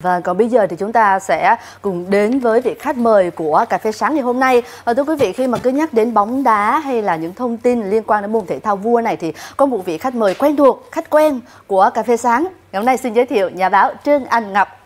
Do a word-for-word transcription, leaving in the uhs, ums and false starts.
Và còn bây giờ thì chúng ta sẽ cùng đến với vị khách mời của Cà phê sáng ngày hôm nay. Và thưa quý vị, khi mà cứ nhắc đến bóng đá hay là những thông tin liên quan đến môn thể thao vua này thì có một vị khách mời quen thuộc, khách quen của Cà phê sáng. Ngày hôm nay xin giới thiệu nhà báo Trương Anh Ngọc.